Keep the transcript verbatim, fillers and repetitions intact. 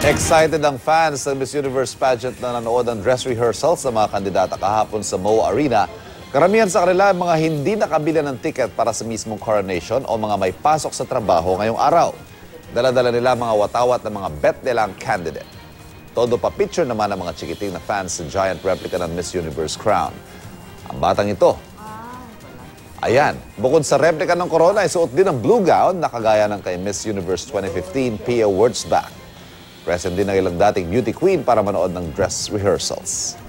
Excited ang fans ng Miss Universe pageant na nanood ng dress rehearsals ng mga kandidata kahapon sa Mo Arena. Karamihan sa kanila mga hindi nakabili ng ticket para sa mismong coronation o mga may pasok sa trabaho ngayong araw. Dala-dala nila mga watawat ng mga bet nilang candidate. Todo pa picture naman ng mga chikiting na fans sa giant replica ng Miss Universe crown. Ang batang ito, ayan, bukod sa replica ng corona, ay suot din ang blue gown na kagaya ng kay Miss Universe twenty fifteen Pia Wurtzbach. Present din ang ilang dating beauty queen para manood ng dress rehearsals.